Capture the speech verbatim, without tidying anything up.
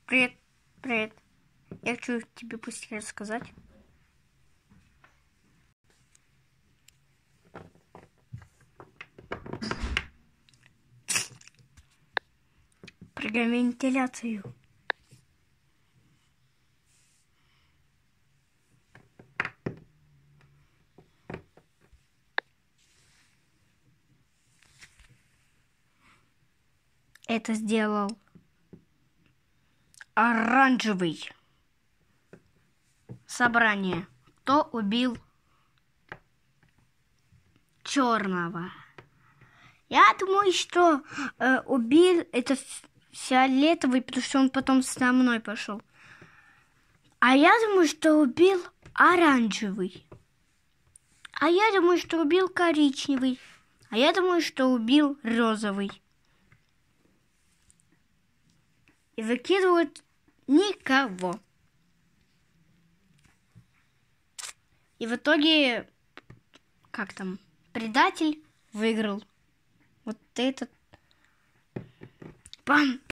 Привет, привет. Я хочу тебе пустяки рассказать. Про вентиляцию. Это сделал оранжевый. Собрание. Кто убил черного? Я думаю, что э, убил это фиолетовый, потому что он потом со мной пошел. А я думаю, что убил оранжевый. А я думаю, что убил коричневый. А я думаю, что убил розовый. И выкидывают никого. И в итоге, как там, предатель выиграл. Вот этот. Пам!